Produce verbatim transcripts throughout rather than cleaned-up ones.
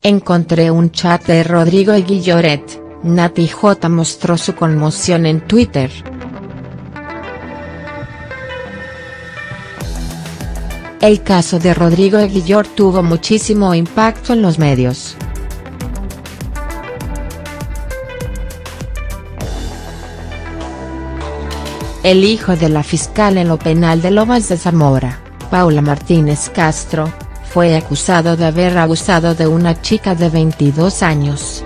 Encontré un chat de Rodrigo y Guilloret. Nati J mostró su conmoción en Twitter. El caso de Rodrigo y Guillor tuvo muchísimo impacto en los medios. El hijo de la fiscal en lo penal de Lomas de Zamora, Paula Martínez Castro, fue acusado de haber abusado de una chica de veintidós años.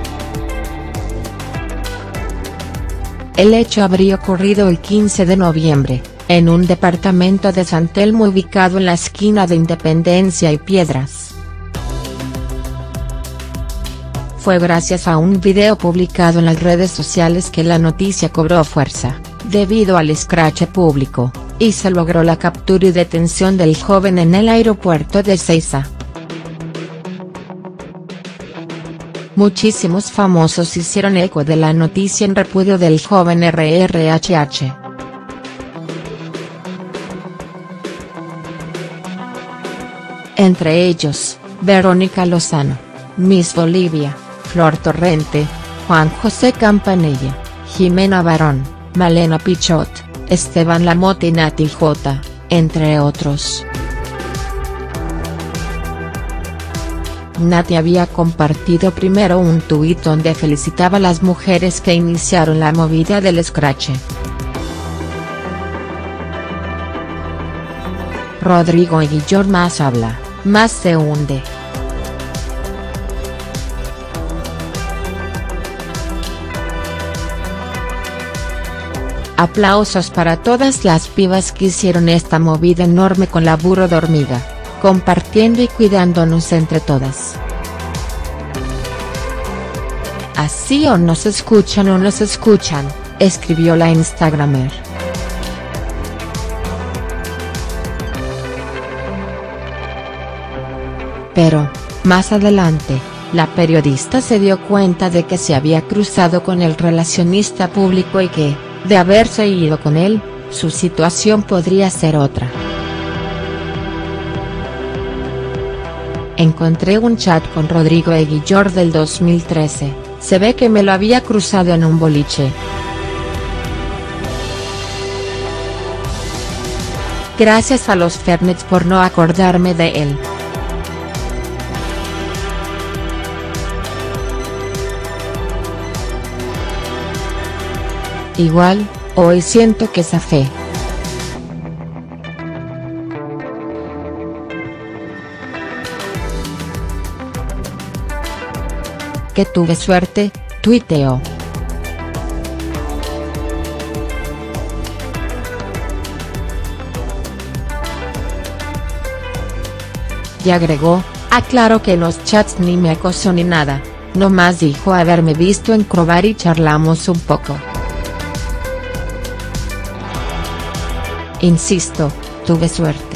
El hecho habría ocurrido el quince de noviembre, en un departamento de San Telmo ubicado en la esquina de Independencia y Piedras. Fue gracias a un video publicado en las redes sociales que la noticia cobró fuerza, debido al escrache público, y se logró la captura y detención del joven en el aeropuerto de Ezeiza. Muchísimos famosos hicieron eco de la noticia en repudio del joven R R H H. Entre ellos, Verónica Lozano, Miss Bolivia, Flor Torrente, Juan José Campanella, Jimena Barón, Malena Pichot, Esteban Lamotte y Nati J, entre otros. Nati había compartido primero un tuit donde felicitaba a las mujeres que iniciaron la movida del escrache. Rodrigo y Guillor más habla, más se hunde. Aplausos para todas las pibas que hicieron esta movida enorme con laburo de hormiga, compartiendo y cuidándonos entre todas. Así o nos escuchan o nos escuchan, escribió la instagramer. Pero, más adelante, la periodista se dio cuenta de que se había cruzado con el relacionista público y que, de haberse ido con él, su situación podría ser otra. Encontré un chat con Rodrigo y Guillor del dos mil trece, se ve que me lo había cruzado en un boliche. Gracias a los Fernets por no acordarme de él. Igual, hoy siento que zafé. Que tuve suerte, tuiteó. Y agregó, aclaro que en los chats ni me acosó ni nada, nomás dijo haberme visto en Crobar y charlamos un poco. Insisto, tuve suerte.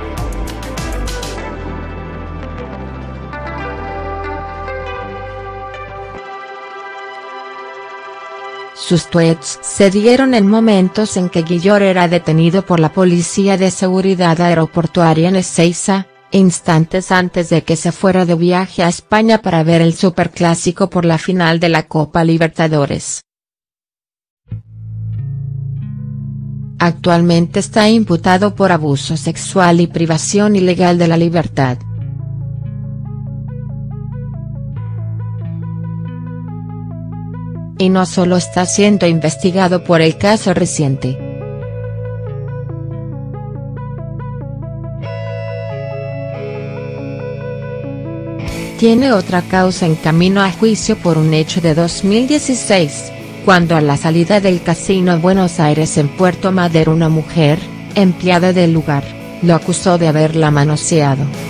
Sus tweets se dieron en momentos en que Guillor era detenido por la Policía de Seguridad Aeroportuaria en Ezeiza, instantes antes de que se fuera de viaje a España para ver el Superclásico por la final de la Copa Libertadores. Actualmente está imputado por abuso sexual y privación ilegal de la libertad. Y no solo está siendo investigado por el caso reciente. Tiene otra causa en camino a juicio por un hecho de dos mil dieciséis. Cuando a la salida del casino Buenos Aires en Puerto Madero una mujer, empleada del lugar, lo acusó de haberla manoseado.